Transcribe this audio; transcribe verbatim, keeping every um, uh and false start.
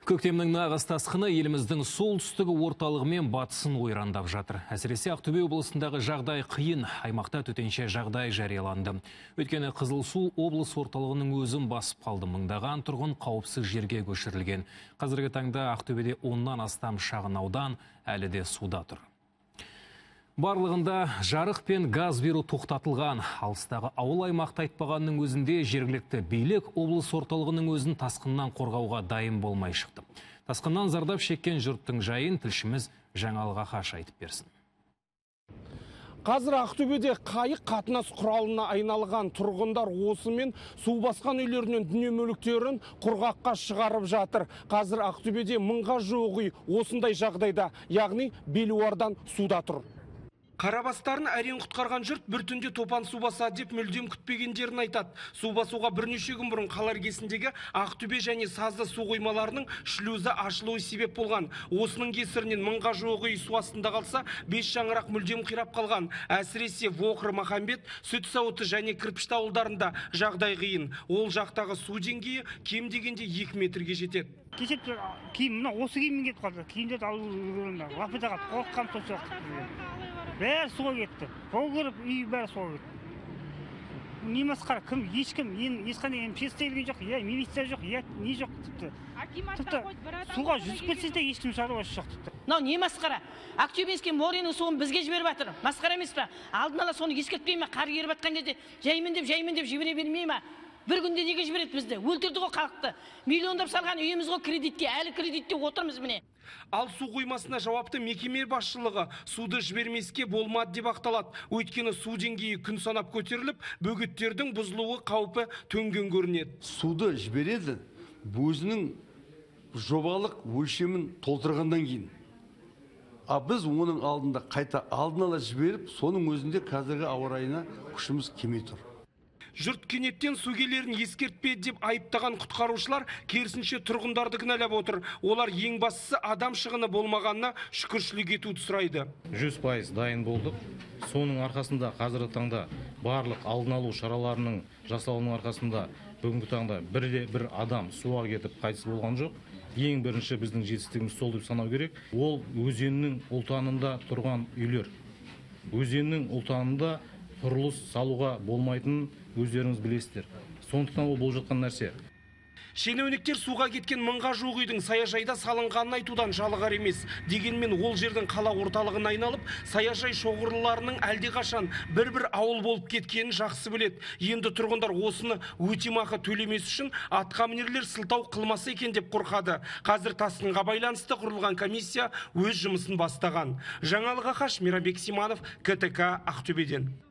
Көктемнің нағыз тасқыны еліміздің солтүстігі, орталығы мен батысын ойрандап жатыр. Әсіресе Ақтөбе облысындағы жағдай қиын. Аймақта төтенше жағдай жарияланды. Өйткені Қызылсу облыс орталығының өзін басып қалды. Мыңдаған тұрғын қауіпсіз жерге көшірілген. Қазіргі таңда Ақтөбеде оннан астам шағын аудан әлі де суда тұр. Барлығында жарық пен газ беру тоқтатылған. Алыстағы ауыл аймақты айтпағанның өзінде жергілікті билік облыс орталығының өзін тасқыннан қорғауға дайын болмай шықты. Тасқыннан зардап шеккен жұрттың жайын тілшіміз Жаңалық Ақаш айтып берсін. Қазір Ақтөбеде қайық қатынас құралына айналған. Тұрғындар осымен су басқан үйлерінен дүние мүліктерін құрғаққа шығарып жатыр. Қазір Ақтөбеде мыңға жуық үй осындай жағдайда, яғни белуардан суда тұр. Қарабастарын әрең құтқарған жұрт бір түнде топан су басады деп мүлдем күтпегендерін айтады. Су басуға бірнеше күн бұрын қала іргесіндегі Ақтөбе және Сазды су қоймаларының шлюзі ашылуы себеп болған. Осының кесірінен мыңға жуық үй су астында қалса, бес шаңырақ мүлдем қирап қалған. Әсіресе Воқыр, Махамбет, Сүт Сауыты және Кірпішті ауылдарында жағдай қиын. Ол жақтағы су деңгейі кем дегенде екі метрге жетеді. Кешет киім, мына осы киіммен кетіп қалды. Киімдерді алу көрінді. Лапыдаға қорыққан сол сияқты. Бәрі суға кетті. Жол көріп, үй бәрі суға кетті. Не масқара, кім, ешкім, ешқандай песте елген жоқ, е, милиция жоқ, е, не жоқ тіпті. Тіпті суға жүзіп кетсе де ешкім шаруасы жоқ тіпті. Мынау не масқара? Ақтөбенский моренің суын бізге жіберіп жатыр. Масқара емес па? Алдын ала соны ескертпей ме? Қар еріп жатқан кезде жаймен деп, жаймен деп жібере бермей ме? Бір күнде неге жібереді бізді? Өлтірді ғой халықты. Миллиондап салған үйіміз ғой кредитке, әлі кредитте отырмыз міне. Ал су қоймасына жауапты мекеме басшылығы суды жібермеске болмады деп ақталады. Өйткені су деңгейі күн санап көтеріліп, бөгеттердің бұзылуы қаупі төнген көрінеді. Суды жібереді, өзінің жобалық өлшемін толтырғаннан кейін. А біз оның алдында қайта алдын ала жіберіп, соның өзінде қазіргі ауа райына күшіміз кемей тұр. Жұрт кенеттен су келерін ескертпе деп айыптаған құтқарушылар керісінше тұрғындарды кінәлап отыр. Олар ең бастысы адам шығыны болмағанына шүкіршілік етуді сұрайды. жүз пайыз дайын болдық. Соның арқасында қазіргі таңда барлық алдын алу шараларының жасалуының арқасында бүгінгі таңда бірде бір адам суға кетіп қайтыс болған жоқ. Ең бірінші біздің жетістігіміз сол деп санау керек. Ол өзеннің ұлтанында тұрған үйлер. Өзеннің ұлтанында құрылыс салуға болмайтын өздеріңіз білесіздер. Сондықтан ол болып жатқан нәрсе. Шенеуніктер суға кеткен мыңға жуық үйдің саяжайда салынғанын айтудан жалығар емес. Дегенмен ол жердің қала орталығын айналып, саяжай шоғырларының әлдеқашан бір-бір ауыл болып кеткенін жақсы біледі. Енді тұрғындар осыны өтемақы төлемес үшін атқамінерлер сылтау қылмасы екен деп қорқады. Қазір тасқынға байланысты құрылған комиссия өз жұмысын бастаған. Жаңалық Ақаш, Мейрамбек Симанов, КТК, Ақтөбеден.